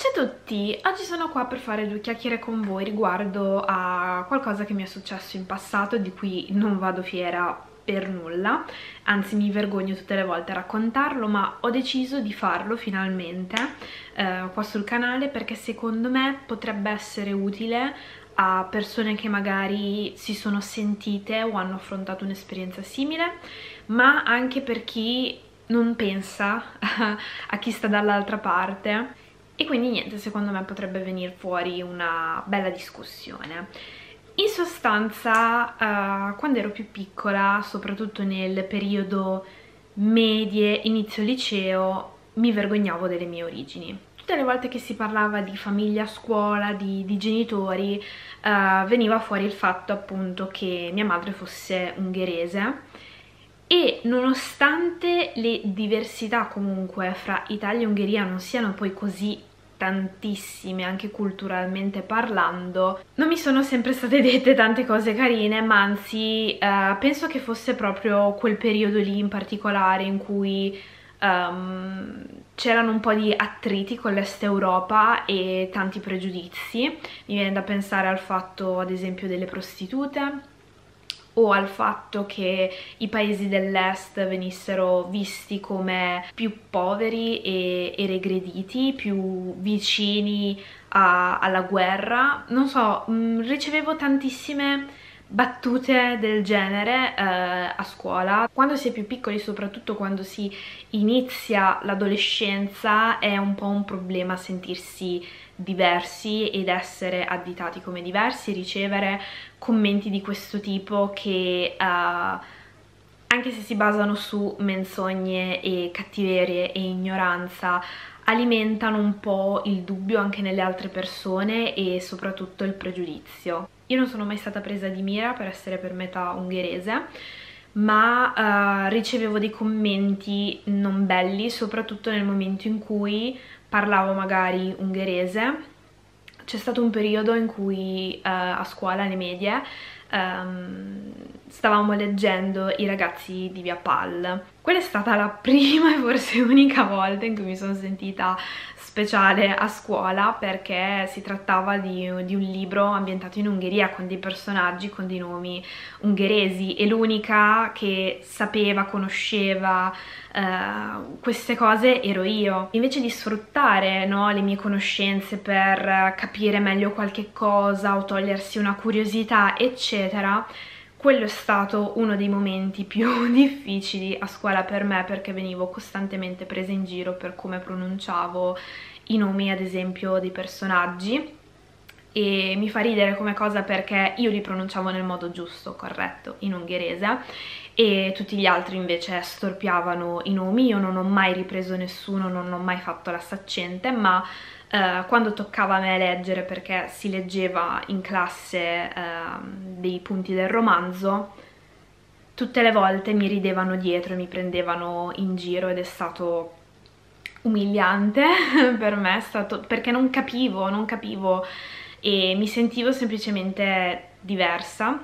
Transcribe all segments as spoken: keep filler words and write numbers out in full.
Ciao a tutti, oggi sono qua per fare due chiacchiere con voi riguardo a qualcosa che mi è successo in passato di cui non vado fiera per nulla, anzi mi vergogno tutte le volte a raccontarlo, ma ho deciso di farlo finalmente eh, qua sul canale perché secondo me potrebbe essere utile a persone che magari si sono sentite o hanno affrontato un'esperienza simile, ma anche per chi non pensa a chi sta dall'altra parte. E quindi niente, secondo me potrebbe venire fuori una bella discussione. In sostanza, uh, quando ero più piccola, soprattutto nel periodo medie, inizio liceo, mi vergognavo delle mie origini. Tutte le volte che si parlava di famiglia a scuola, di, di genitori, uh, veniva fuori il fatto appunto che mia madre fosse ungherese. E nonostante le diversità comunque fra Italia e Ungheria non siano poi così tantissime, anche culturalmente parlando, non mi sono sempre state dette tante cose carine, ma anzi eh, penso che fosse proprio quel periodo lì in particolare in cui um, c'erano un po' di attriti con l'Est Europa e tanti pregiudizi. Mi viene da pensare al fatto ad esempio delle prostitute, o al fatto che i paesi dell'est venissero visti come più poveri e, e regrediti, più vicini a, alla guerra. Non so, mh, ricevevo tantissime battute del genere eh, a scuola. Quando si è più piccoli, soprattutto quando si inizia l'adolescenza, è un po' un problema sentirsi diversi ed essere additati come diversi, ricevere commenti di questo tipo che uh, anche se si basano su menzogne e cattiverie e ignoranza, alimentano un po' il dubbio anche nelle altre persone e soprattutto il pregiudizio. Io non sono mai stata presa di mira per essere per metà ungherese, ma uh, ricevevo dei commenti non belli, soprattutto nel momento in cui parlavo magari ungherese. C'è stato un periodo in cui uh, a scuola, alle medie, um, stavamo leggendo I ragazzi di Via Pal. Quella è stata la prima e forse unica volta in cui mi sono sentita speciale a scuola, perché si trattava di, di un libro ambientato in Ungheria con dei personaggi con dei nomi ungheresi e l'unica che sapeva, conosceva uh, queste cose ero io. Invece di sfruttare, no, le mie conoscenze per capire meglio qualche cosa o togliersi una curiosità eccetera, quello è stato uno dei momenti più difficili a scuola per me, perché venivo costantemente presa in giro per come pronunciavo i nomi ad esempio dei personaggi, e mi fa ridere come cosa perché io li pronunciavo nel modo giusto, corretto, in ungherese, e tutti gli altri invece storpiavano i nomi. Io non ho mai ripreso nessuno, non ho mai fatto la saccente, ma Uh, quando toccava a me leggere, perché si leggeva in classe uh, dei punti del romanzo, tutte le volte mi ridevano dietro e mi prendevano in giro ed è stato umiliante per me, è stato perché non capivo, non capivo e mi sentivo semplicemente diversa,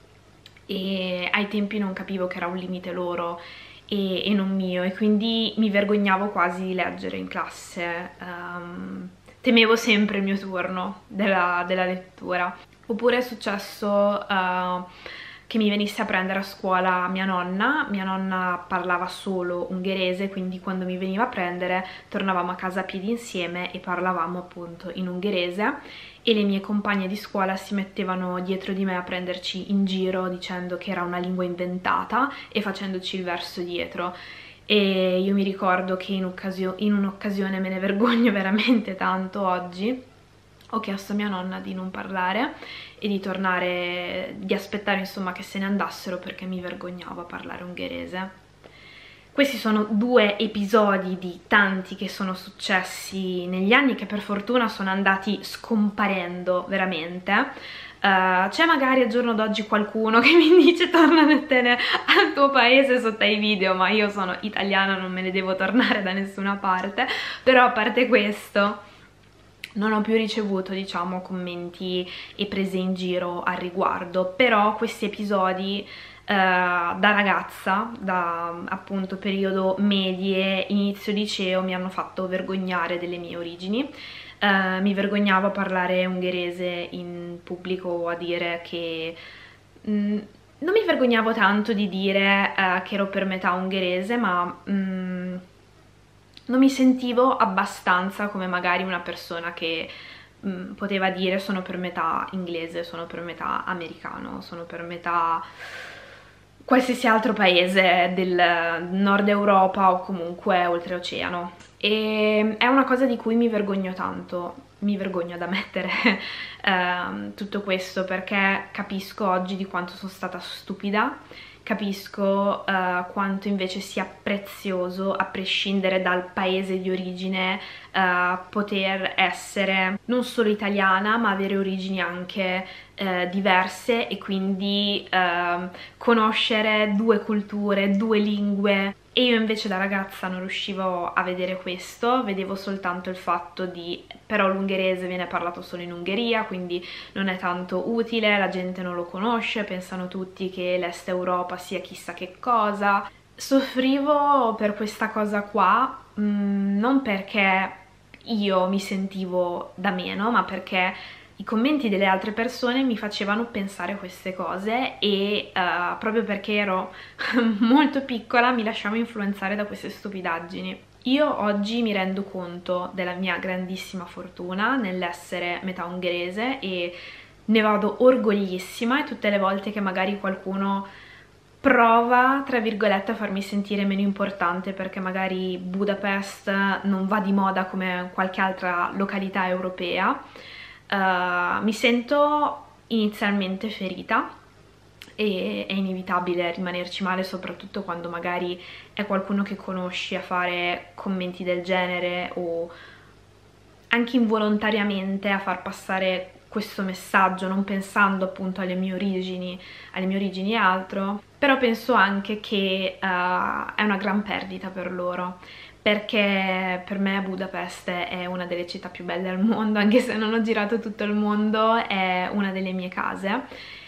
e ai tempi non capivo che era un limite loro e, e non mio, e quindi mi vergognavo quasi di leggere in classe. Um, temevo sempre il mio turno della, della lettura. Oppure è successo uh, che mi venisse a prendere a scuola mia nonna. Mia nonna parlava solo ungherese, quindi quando mi veniva a prendere tornavamo a casa a piedi insieme e parlavamo appunto in ungherese, e le mie compagne di scuola si mettevano dietro di me a prenderci in giro dicendo che era una lingua inventata e facendoci il verso dietro. E io mi ricordo che in, in un'occasione, me ne vergogno veramente tanto oggi, ho chiesto a mia nonna di non parlare e di tornare, di aspettare insomma che se ne andassero, perché mi vergognavo a parlare ungherese. Questi sono due episodi di tanti che sono successi negli anni, che per fortuna sono andati scomparendo veramente. Uh, c'è magari al giorno d'oggi qualcuno che mi dice tornatene al tuo paese sotto ai video, ma io sono italiana, non me ne devo tornare da nessuna parte. Però a parte questo non ho più ricevuto, diciamo, commenti e prese in giro al riguardo. Però questi episodi da ragazza, da appunto periodo medie, inizio liceo, mi hanno fatto vergognare delle mie origini. Uh, mi vergognavo a parlare ungherese in pubblico o a dire che... Mm, non mi vergognavo tanto di dire uh, che ero per metà ungherese, ma mm, non mi sentivo abbastanza come magari una persona che mm, poteva dire sono per metà inglese, sono per metà americano, sono per metà qualsiasi altro paese del nord Europa o comunque oltreoceano. E è una cosa di cui mi vergogno tanto, mi vergogno ad ammettere eh, tutto questo, perché capisco oggi di quanto sono stata stupida, capisco uh, quanto invece sia prezioso, a prescindere dal paese di origine, uh, poter essere non solo italiana, ma avere origini anche uh, diverse e quindi uh, conoscere due culture, due lingue. E io invece da ragazza non riuscivo a vedere questo, vedevo soltanto il fatto di però l'ungherese viene parlato solo in Ungheria, quindi non è tanto utile, la gente non lo conosce, pensano tutti che l'Est Europa sia chissà che cosa. Soffrivo per questa cosa qua, mh, non perché io mi sentivo da meno, ma perché i commenti delle altre persone mi facevano pensare queste cose e uh, proprio perché ero molto piccola mi lasciavo influenzare da queste stupidaggini. Io oggi mi rendo conto della mia grandissima fortuna nell'essere metà ungherese e ne vado orgoglissima, e tutte le volte che magari qualcuno prova, tra virgolette, a farmi sentire meno importante perché magari Budapest non va di moda come qualche altra località europea, Uh, mi sento inizialmente ferita e è inevitabile rimanerci male, soprattutto quando magari è qualcuno che conosci a fare commenti del genere o anche involontariamente a far passare questo messaggio, non pensando appunto alle mie origini, alle mie origini e altro. Però penso anche che uh, è una gran perdita per loro, perché per me Budapest è una delle città più belle al mondo, anche se non ho girato tutto il mondo, è una delle mie case.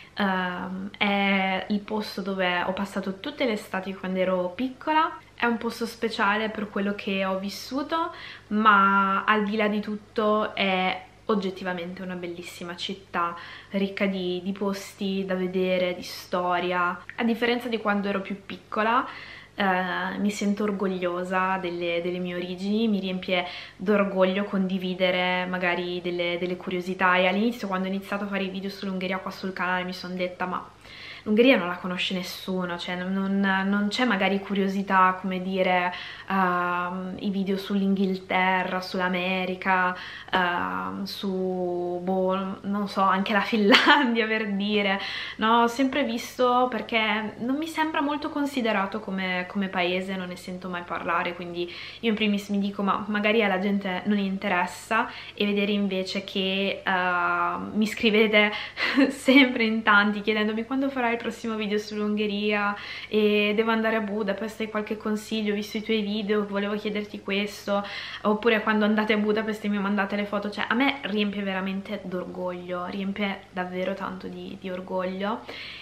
Uh, è il posto dove ho passato tutte le estati quando ero piccola, è un posto speciale per quello che ho vissuto, ma al di là di tutto è oggettivamente una bellissima città, ricca di, di posti da vedere, di storia. A differenza di quando ero più piccola, Uh, mi sento orgogliosa delle, delle mie origini, mi riempie d'orgoglio condividere magari delle, delle curiosità, e all'inizio, quando ho iniziato a fare i video sull'Ungheria qua sul canale, mi sono detta ma l'Ungheria non la conosce nessuno, cioè non, non c'è magari curiosità, come dire, uh, i video sull'Inghilterra, sull'America, uh, su, boh, non so, anche la Finlandia per dire, no? Ho sempre visto, perché non mi sembra molto considerato come, come paese, non ne sento mai parlare, quindi io in primis mi dico ma magari alla gente non interessa, e vedere invece che uh, mi scrivete sempre in tanti chiedendomi quando farai il prossimo video sull'Ungheria e devo andare a Budapest, hai qualche consiglio, ho visto i tuoi video, volevo chiederti questo, oppure quando andate a Budapest mi mandate le foto, cioè a me riempie veramente d'orgoglio, riempie davvero tanto di, di orgoglio,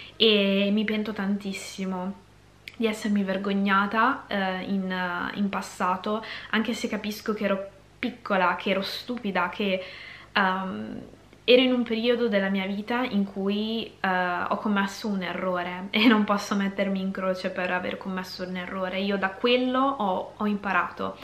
e mi pento tantissimo di essermi vergognata eh, in, in passato, anche se capisco che ero piccola, che ero stupida, che um, ero in un periodo della mia vita in cui uh, ho commesso un errore e non posso mettermi in croce per aver commesso un errore. Io da quello ho, ho imparato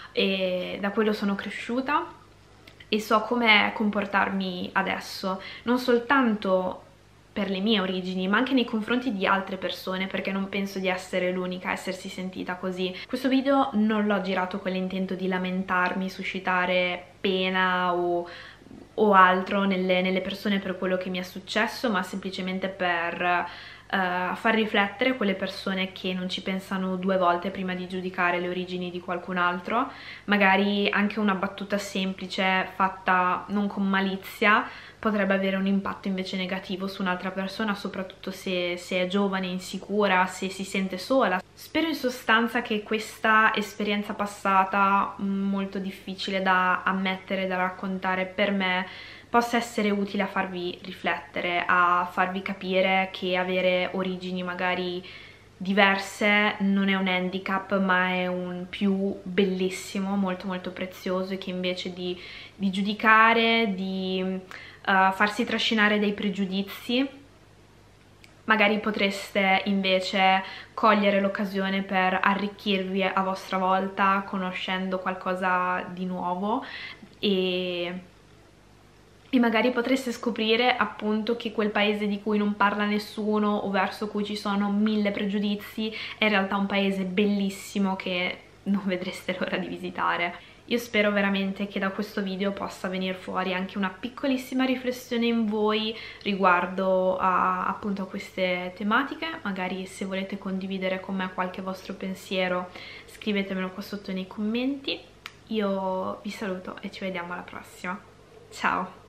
e da quello sono cresciuta e so come comportarmi adesso, non soltanto per le mie origini, ma anche nei confronti di altre persone, perché non penso di essere l'unica a essersi sentita così. Questo video non l'ho girato con l'intento di lamentarmi, suscitare pena o o altro nelle, nelle persone per quello che mi è successo, ma semplicemente per uh, far riflettere quelle persone che non ci pensano due volte prima di giudicare le origini di qualcun altro. Magari anche una battuta semplice fatta non con malizia potrebbe avere un impatto invece negativo su un'altra persona, soprattutto se, se è giovane, insicura, se si sente sola. Spero in sostanza che questa esperienza passata, molto difficile da ammettere, da raccontare per me, possa essere utile a farvi riflettere, a farvi capire che avere origini magari diverse non è un handicap, ma è un più bellissimo, molto molto prezioso, e che invece di, di giudicare, di uh, farsi trascinare dai pregiudizi, magari potreste invece cogliere l'occasione per arricchirvi a vostra volta conoscendo qualcosa di nuovo, e e magari potreste scoprire appunto che quel paese di cui non parla nessuno o verso cui ci sono mille pregiudizi è in realtà un paese bellissimo che non vedreste l'ora di visitare. Io spero veramente che da questo video possa venire fuori anche una piccolissima riflessione in voi riguardo a, appunto, a queste tematiche. Magari se volete condividere con me qualche vostro pensiero scrivetemelo qua sotto nei commenti. Io vi saluto e ci vediamo alla prossima. Ciao!